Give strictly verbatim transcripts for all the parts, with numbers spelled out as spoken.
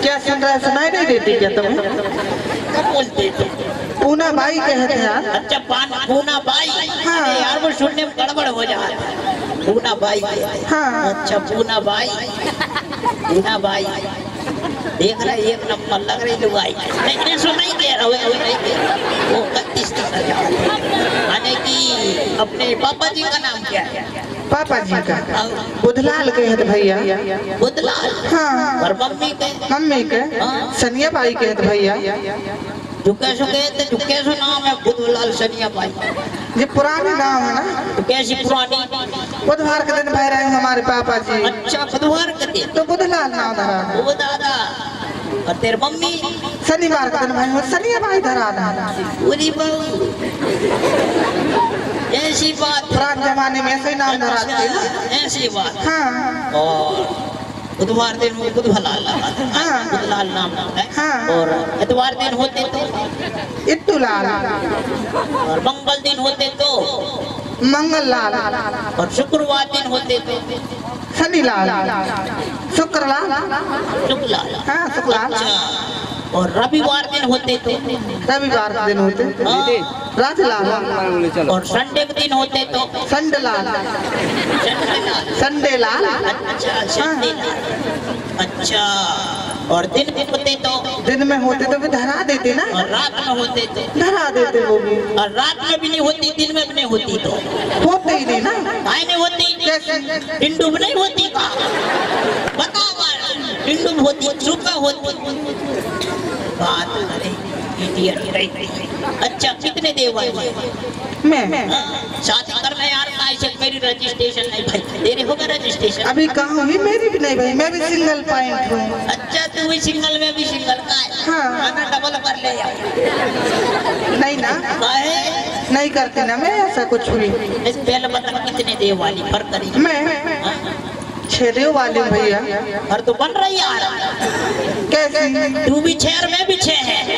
क्या सुन रहा है, सुनाई नहीं देती क्या तुम्हें? क्या बोलते थे? पूना बाई कहते हैं यार। अच्छा पूना बाई। हाँ यार वो सुनने में गड़बड़ हो जाता है। पूना बाई। हाँ अच्छा पूना बाई। पूना बाई देख रहा एक नंबर लग रही लुगाई। नहीं सुनाई दे रहा वो बत्तीस यानी कि अपने पापा जी का नाम क्या है? पापा जी का बुधलाल कहते भैया। बुधलाल। हाँ और मम्मी के? मम्मी के सनिया बाई कहते भैया। झुके सुके तो झुके सो नाम है बुधलाल सनिया बाई। ये पुरानी नाम है ना? तो कैसी पुरानी? बुधवार के दिन भाई रहे हमारे पापा जी। अच्छा बुधवार के दिन तो बुधलाल नाम धरा। वो दादा और तेरे मम्मी शनिवार के दिन भाई सनिया बाई धरा ना। पूरी बहू ऐसी बात पुराने जमाने में ऐसे ही नाम धराते हैं। ऐसी बात। हाँ और बुधवार दिन वो बुधलाल लगा। हाँ बुधलाल नाम है। हाँ और इतवार दिन होते तो इत्तुलाल और मंगल दिन होते तो मंगल लाल और शुक्रवार दिन होते तो शनिलाल शुक्रलाल शुक्लाल। हाँ शुक्लाल। और रविवार दिन होते तो रविवार के दिन होते राजलाल। और संडे के दिन होते तो संडलाल संडेलाल। अच्छा संडेलाल। अच्छा और दिन में होते तो दिन में होते तो भी धरा देते ना। और रात में होते तो धरा देते वो भी। और रात में भी नहीं होती दिन में भी नहीं होती तो होते ही नहीं ना। काहे नहीं होती? कैसे डिंडू में नहीं होती का? बताओ डिंडू में होती सुबह होती बात करे। अच्छा कितने देवाली मैं शादी करना यार ऐसे मेरी रजिस्ट्रेशन नहीं भाई। तेरे होगा रजिस्ट्रेशन? अभी कहाँ हुई मेरी भी नहीं भाई। मैं भी सिंगल पॉइंट हूँ। अच्छा तू भी सिंगल में भी सिंगल का है? हाँ ना डबल कर ले यार। नहीं ना काहे नहीं करती ना मैं ऐसा कुछ भी। इस पहले बता कितने देवाली फर्क करी? मैं छह देव वाले भैया। और तो बन रही यार कैसे? तू भी छह में भी छह है।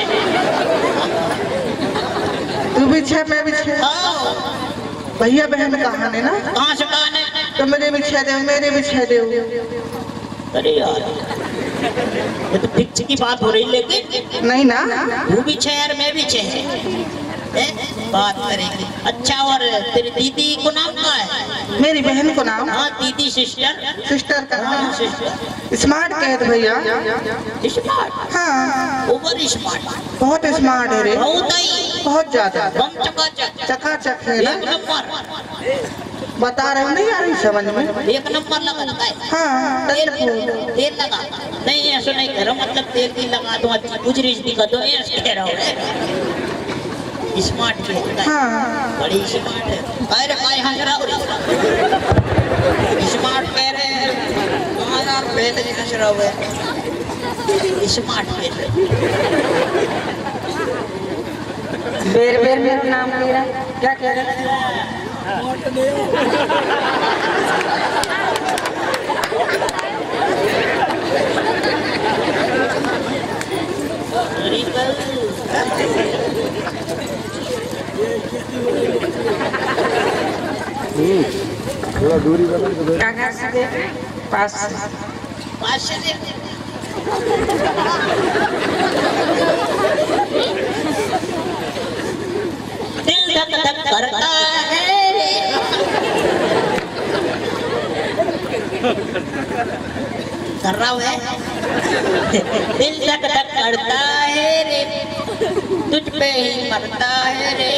तू भी छह मैं भी छह। भैया बहन कहाँ है ना? कहाँ से कहाँ है? तो मेरे भी छह देव मेरे भी छह देव। अरे यार ये तो फिक्स की बात हो रही लेकिन नहीं ना तू भी छह मैं भी छह बात करेंगे। अच्छा और तेरी दीदी को नाम क्या है? मेरी बहन को नाम? हाँ दीदी सिस्टर। सिस्टर का नाम सिस्टर स्मार्ट कहते भैया। स्मार्ट? हाँ ओवर स्मार्ट। बहुत स्मार्ट है रे। बहुत ही बहुत ज्यादा बम चकाचक चकाचक है ना। एक नंबर बता रहे नहीं आ रही समझ में। एक नंबर लगा लगा है। हाँ तेल तेल लगा नहीं ऐसा नहीं कह रहा मतलब तेल की लगा दो अच्छी गुजरिश दिखा दो ऐसे कह रहा हूँ। स्मार्ट है। हाँ बड़ी स्मार्ट है। अरे भाई हंस रहा स्मार्ट कह रहे हैं यार पहले ही हंस रहा है। स्मार्ट है। बेर बेर मेरा नाम ले रहा क्या कह रहे हैं? थोड़ा दूरी बना पास पास से दिल धक धक करता है कर रहा है दिल धक धक करता है रे तुझ पे ही मरता है रे।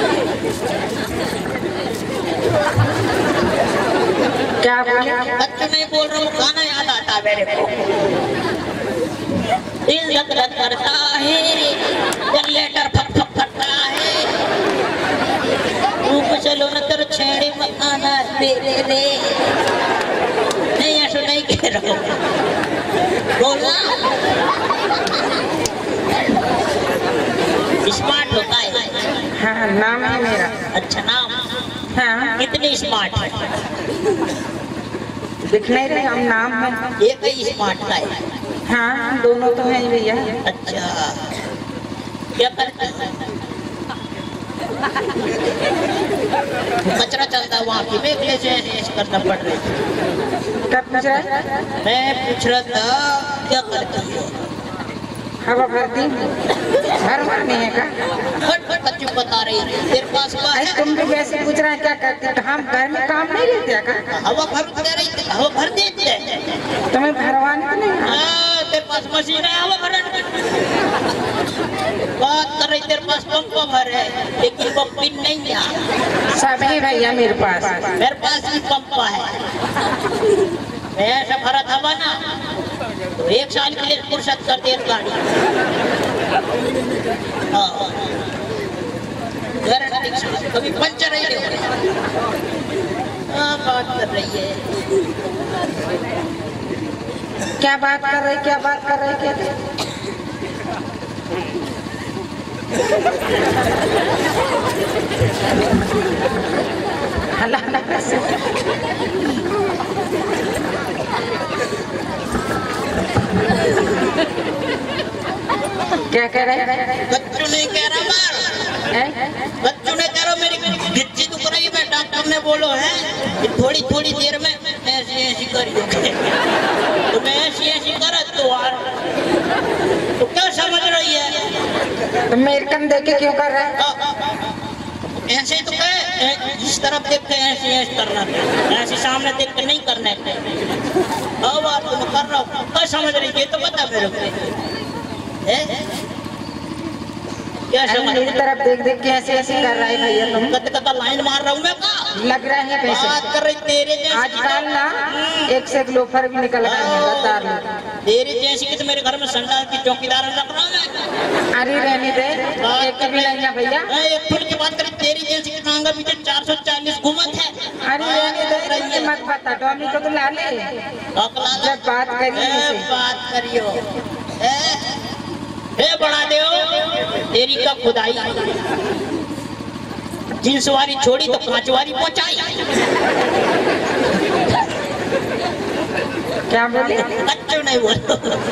क्या बोले? बच्चे नहीं बोल रहा हूँ गाना याद आता है मेरे को। दिल धक धक करता है रे जनरेटर फक फक फटता है तू चलो न तेरे छेड़े में आना तेरे रे। नहीं ऐसा नहीं कह रहा हूँ बोलना स्मार्ट होता है। हाँ नाम है मेरा। अच्छा नाम? हाँ कितनी स्मार्ट है? दिख नहीं रहे हम नाम है एक ही स्मार्ट का है। हाँ दोनों तो हैं भैया। अच्छा क्या करते हैं? कचरा चलता वहाँ की मैं कैसे ऐसे करना पड़ रही है। क्या पूछ रहा है? मैं पूछ रहा था क्या करती हो? हवा भरती घर भरने है का? फट फट बच्ची बता रही है तेरे पास हुआ है। तुम भी वैसे पूछ रहा है क्या करते हो? हम घर में काम नहीं रहते का? हवा भर दे रही थी, हवा भर देते हैं। तुम्हें भरवाने को नहीं? हाँ, तेरे पास मशीन है हवा भरने की। बात कर रही तेरे पास पंप भर है लेकिन वो पिन नहीं है। सब है भैया मेरे पास। मेरे पास भी पंप है। मैं ऐसा भरा था बना तो एक साल के लिए फुर्सत कर दे गाड़ी। हाँ, कभी पंचर ही नहीं हो। हाँ, बात कर रही है। क्या बात कर रही क्या बात कर रही क्या? हल्ला ना कर से। क्या कह रहे? बच्चों नहीं कह रहा मार। बच्चों ने कह रहा मेरी गिच्ची दुख रही है। डॉक्टर ने बोलो है कि थोड़ी थोड़ी देर में ऐसी ऐसी करिए तो मैं ऐसी ऐसी कर तो तो क्या समझ रही है? तो मेरे कंधे के क्यों कर रहा है? ऐसे तो कहे इस तरफ देख के ऐसे ऐसे करना ऐसे सामने देख के नहीं करना है। अब बात तो कर रहा हूँ क्या समझ रही है तो बता मेरे को। क्या समझ मेरी तरफ देख देख के ऐसे ऐसे कर रहा है भैया तुम? कत कत लाइन मार रहा हूँ मैं का? लग रहा है पैसे। बात कर रही तेरे जैसे आजकल ना एक से एक लोफर भी निकल रहा है बता रही। तेरे जैसी की तो मेरे घर में संडाल की चौकीदार रख रहा हूँ। अरे रहने दे एक भी नहीं है भैया। एक फुल की बात करें तेरी जैसी की टांगा पीछे चार सौ चालीस घूमत है। अरे रहने दे मत बता टॉमी को तो ला ले जब बात करिए बात करियो। हे बड़ा देव तेरी का खुदाई जींस वाली छोड़ी तो कांच वाली पहुंचाई। क्या बोले? बच्चों नहीं बोलो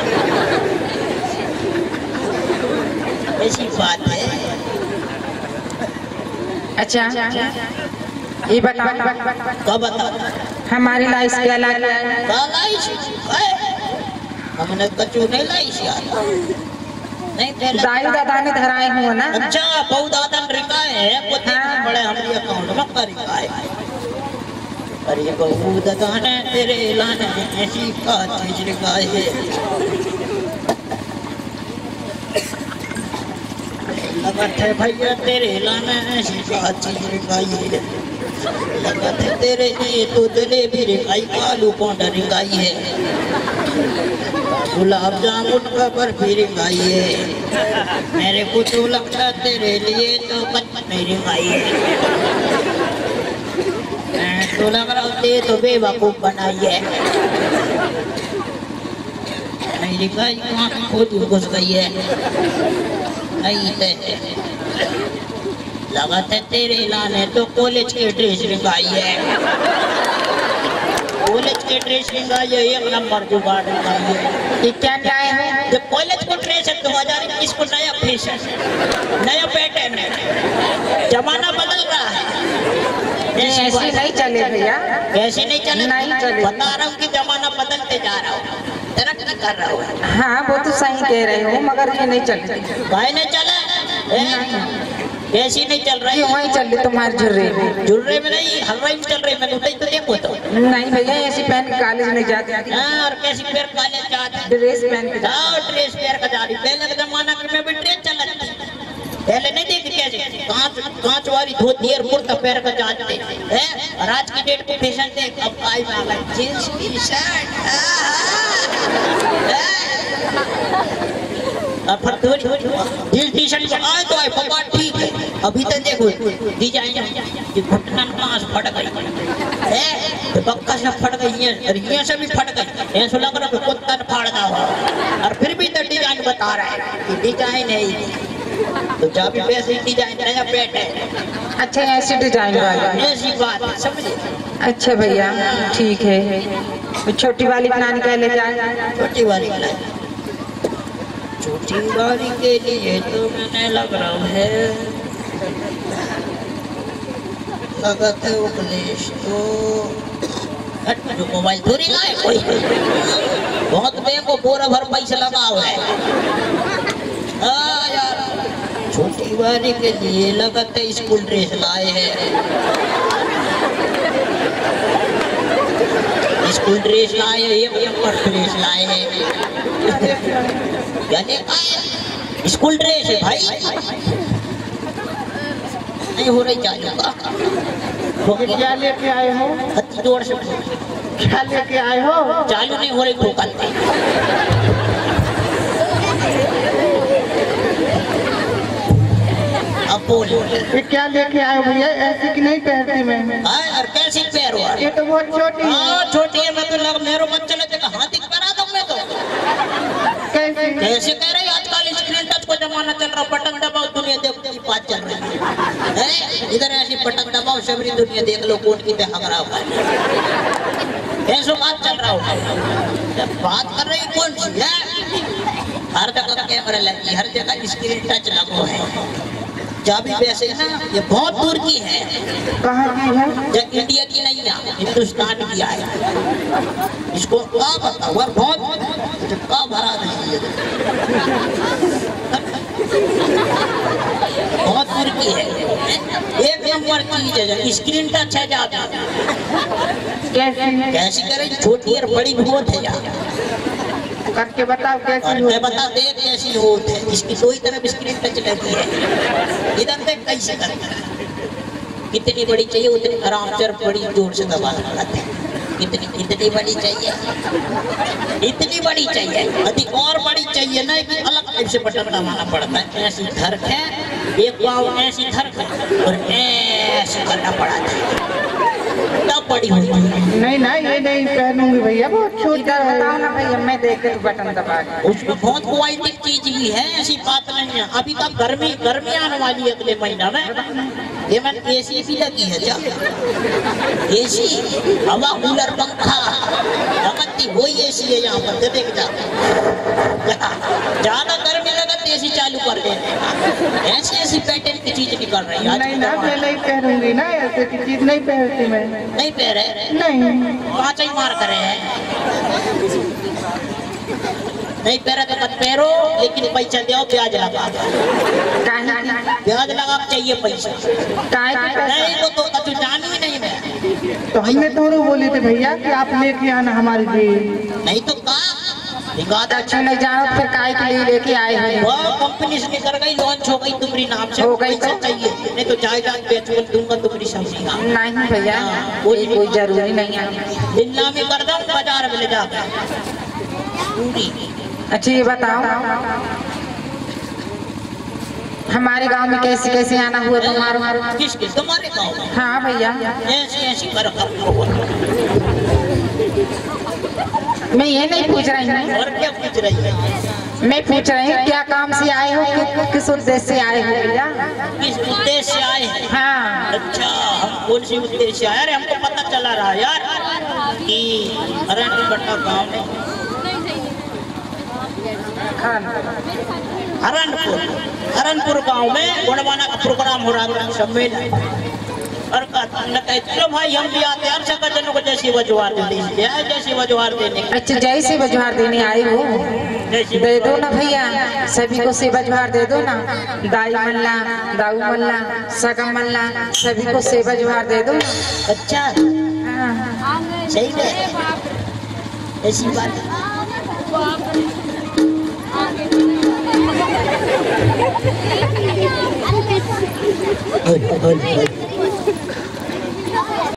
ऐसी बात है। अच्छा ये बताओ कब बताओ हमारी लाइफ क्या ला हमने कचू नहीं लाई नहीं दाई दादा ने धराए हुए ना। अच्छा बहु दादा रिकाए है कुछ हाँ। बड़े हमारे अकाउंट में कर रिकाए। अरे बहु दादा ने तेरे लाने ऐसी का चीज रिकाए है। लगत है भैया तेरे लाने ऐसी का चीज रिकाई है। लगत है तेरे लिए तो दिले भी रिकाई कालू पाउडर रिकाई है। गुलाब जामुन का बर्फी रिकाई है। मेरे को तो लगता तेरे लिए तो नहीं रिकाई है। मैं तो लग रहा ते तो बेवकूफ बनाई है। नहीं रिकाई कहाँ खुद घुस गई है। नहीं ते लगाते तेरे लाने तो कॉलेज के ड्रेस रिकाई है। कॉलेज के ड्रेस ये एक नंबर जुगाड़ है। क्या लाए हैं? जब कॉलेज को ड्रेस है दो हजार इक्कीस को नया फैशन नया पैटर्न है। जमाना बदल रहा है। ऐसी नहीं चले भैया। ऐसी नहीं चले नहीं चले। बता रहा हूँ कि जमाना बदलते जा रहा हूँ तरक्की कर रहा हूँ। हाँ वो तो सही कह रहे हो मगर ये नहीं चले। भाई नहीं चला ऐसी नहीं चल रही। वही चल रही तुम्हारे झुर्रे झुर्रे में नहीं हलवाई में चल रही। मैं उठे तो देखो तो नहीं भैया ऐसी पहन के कॉलेज नहीं जाती। हाँ और कैसी पैर कॉलेज जाते ड्रेस पहन के जाओ ड्रेस पैर का जा रही। पहले का जमाना कि मैं भी ड्रेस चला पहले नहीं देखी कैसे कांच कांच वाली धोती और कुर्ता पैर का जाते हैं। और आज की डेट को फैशन देख अब आई में आ गई जींस टी शर्ट और फिर जींस टी शर्ट आए तो आए पकड़ ठीक है। अभी तक देखो डिजाइन ये घुटना कहाँ से फट गई है तो पक्का से फट गई है और ये से भी फट गई। ऐसा लग रहा है कुत्ता ने फाड़ दिया और फिर भी तो डिजाइन बता रहा है कि डिजाइन है तो जब भी वैसे डिजाइन नया पेट है। अच्छा ऐसी डिजाइन वाली ऐसी बात समझे। अच्छा भैया ठीक है। छोटी वाली बनाने के लिए क्या? छोटी वाली छोटी वाली के लिए तो मैंने लग रहा है लगत है उपदेश तो हट जो मोबाइल थोड़ी लाए कोई बहुत बैंक को पूरा भर पैसा लगा हुआ है। हाँ यार छोटी वाली के लिए लगत है स्कूल ड्रेस लाए हैं। स्कूल ड्रेस लाए हैं, एक नंबर ड्रेस लाए हैं। क्या लेकर आए? स्कूल ड्रेस है भाई। नहीं हो रही चालू का क्या लेके आए हो? जोर से क्या लेके आए हो? चालू नहीं हो रही ठोकर अब बोल। ये क्या लेके आए हो भैया? ऐसी की नहीं पहनती मैं। और कैसी पैर हुआ? ये तो बहुत छोटी है। हाँ छोटी है। मैं तो लग मेरे बच्चे ने देखा हाथी पहना दूं मैं तो। कैसे? कैसे कह रहे? आजकल स्क्रीन टच को जमाना चल रहा, बटन दबाओ दुनिया देखो की बात चल रही है। इधर ऐसी बटन दबाओ सबरी दुनिया देख लो कौन की देखा रहा है। ऐसा बात चल रहा हो। बात कर रही कौन सी है? हर जगह कैमरा लगी, हर जगह स्क्रीन टच लगो है। चाबी वैसे ना ये बहुत दूर की है। कहाँ की है? जब इंडिया की नहीं है, हिंदुस्तान की है। इसको क्या पता हुआ? बहुत का भरा नहीं है। बहुत दूर की है। एक नंबर की है। स्क्रीन टच है ज्यादा। कैसी? कैसी करें? छोटी और बड़ी बहुत है यार। करके बताओ कैसी और हो? मैं बता दे कैसी होती है। इसकी दो ही तरफ स्क्रीन टच लगी है। इधर देख कैसे करता है। कितनी बड़ी चाहिए उतनी आराम से बड़ी जोर से दबाना पड़ता है। कितनी कितनी बड़ी चाहिए? इतनी बड़ी चाहिए। अधिक और बड़ी चाहिए ना कि अलग टाइप से बटन दबाना पड़ता है। ऐसी धर है, एक पाव ऐसी धर है और ऐसे करना पड़ा था तब बड़ी हुई। नहीं ना ये नहीं पहनूंगी भैया, बहुत छोटा है। बताओ ना भैया मैं देख के बटन दबा के। उसमें बहुत क्वालिटी चीज भी है, ऐसी बात नहीं है। अभी तक गर्मी गर्मी आने वाली है अगले महीना में। ये मैंने एसी भी लगी है क्या? एसी हवा कूलर पंखा लगती वही एसी है यहाँ पर। देख जा ज्यादा गर्मी लगा तो एसी चालू कर देते। ऐसी ऐसी पैटर्न की चीज निकल रही है। नहीं ना मैं नहीं पहनूंगी ना, ऐसे की चीज नहीं पहनती मैं। नहीं पहरे? नहीं। पाँच ही मार करे हैं। नहीं पहरा तो मत पहरो, लेकिन पैसा दो ब्याज लगा। ब्याज लगा चाहिए पैसा। नहीं वो तो तू जानू ही नहीं मैं। तो हमने तो बोले थे भैया कि आप लेके आना हमारे लिए। नहीं तो कहा अच्छा नहीं जाओ फिर काय के लिए लेके आए हैं। वो कंपनी से निकल गई, लॉन्च हो गई तुम्हारी नाम से। हो गई तो चाहिए, नहीं तो जायदाद बेच कर दूंगा तुम्हारी सब्जी। नहीं भैया कोई कोई जरूरी नहीं है। नीलामी कर दो बाजार में ले जाकर पूरी। अच्छा ये बताओ हमारे गांव में कैसे कैसे आना हुआ तुम्हारा? किस किस तुम्हारे गाँव में? हाँ भैया ऐसी ऐसी कर मैं ये नहीं पूछ रही हूँ। और क्या पूछ रही है? मैं पूछ रही हूँ क्या काम से आए हो, कि, किस उद्देश्य से आए हो भैया? किस उद्देश्य से आए हैं? हाँ। अच्छा हम कौन सी उद्देश्य से आए? अरे हमको पता चला रहा यार कि हरणपुर गाँव में हरणपुर हरणपुर गाँव में गुणवाना का प्रोग्राम हो रहा था, सम्मेलन। और चलो भाई हम भी आते हर जगह जनों को जैसी वजवार देने जैसी वजवार देने। अच्छा जैसी वजवार देने आए हो दे दो ना भैया, सभी को सेवा जुहार दे दो ना। दाई मल्ला, दाऊ मल्ला, सगम मल्ला, सभी को सेवा जुहार दे दो। अच्छा हाँ। सही है ऐसी बात।